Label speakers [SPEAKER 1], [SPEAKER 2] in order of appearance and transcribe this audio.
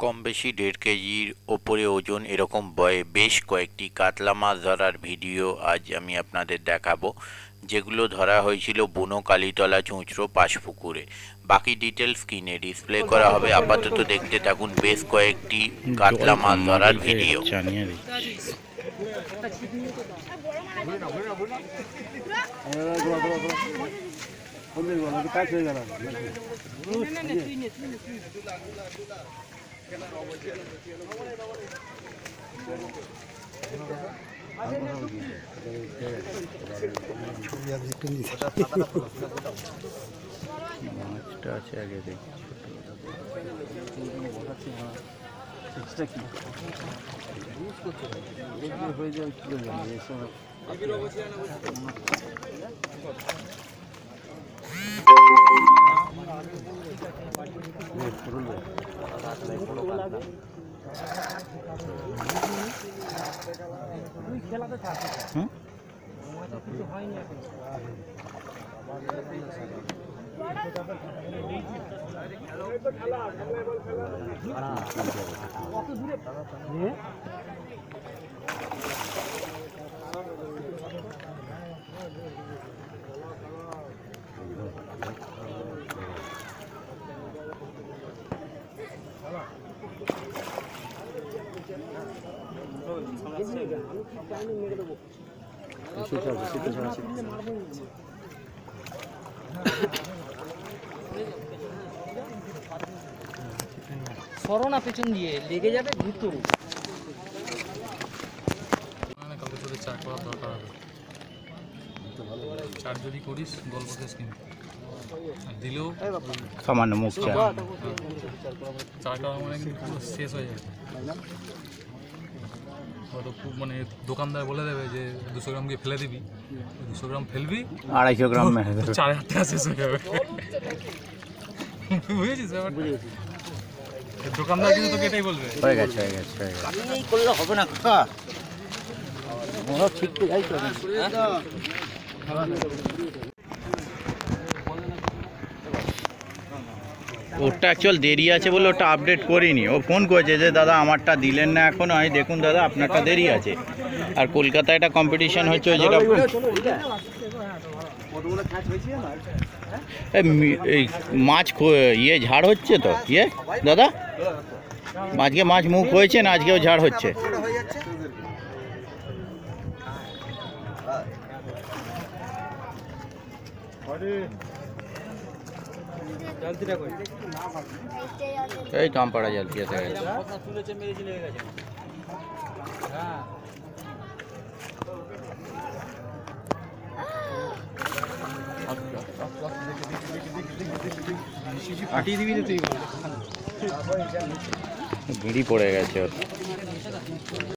[SPEAKER 1] কম বেশি 1.5 কেজির ওপরে ওজন এরকম বেশ কয়েকটি কাতলা মাছ ধরার ভিডিও আজ আমি আপনাদের দেখাবো, যেগুলো ধরা হয়েছিল বুনোকালি তলা চুঁচড়ো পাশপুকুরে। বাকি ডিটেলস স্ক্রিনে ডিসপ্লে করা হবে। আপাতত দেখতে থাকুন বেশ কয়েকটি কাতলা মাছ ধরার ভিডিও। মাছটা আছে আগে দেখি।
[SPEAKER 2] সরোনা পেছন দিয়ে লেগে যাবে দ্রুত।
[SPEAKER 3] কালকে তোদের চা করার দরকার হবে। চার যদি করিস গল্প শেষ কিন্তু দিলেও
[SPEAKER 1] সামান্য মুখ চা
[SPEAKER 3] চাটা মানে শেষ হয়ে যাবে। হয়তো খুব মানে দোকানদার বলে দেবে যে 200 গ্রামকে ফেলে দিবি, 200 গ্রাম ফেলবি, 250 গ্রাম 4000 টাকা শেষ হয়ে যাবে। বুঝেছিস ব্যাপারটা? দোকানদার কিন্তু তোকে এটাই বলবে।
[SPEAKER 1] হয়ে গেছে
[SPEAKER 2] এই করলে হবে না কাকা, ওরা ঠিক তো যাই তো।
[SPEAKER 1] ওটা অ্যাকচুয়াল দেরি আছে বলে ওটা আপডেট করিনি। ও ফোন করেছে যে দাদা আমারটা দিলেন না এখনো। আমি দেখুন দাদা আপনারটা দেরি আছে। আর কলকাতায় একটা কম্পিটিশন হচ্ছে যেটা এই মাছ ইয়ে ঝাড় হচ্ছে তো ইয়ে দাদা, আজকে মাছ মুখ হয়েছে না আজকেও ঝাড় হচ্ছে? এই তো আমপাড়া জালতি এসে গেছে। ভিড়ি পড়ে গেছে ওর।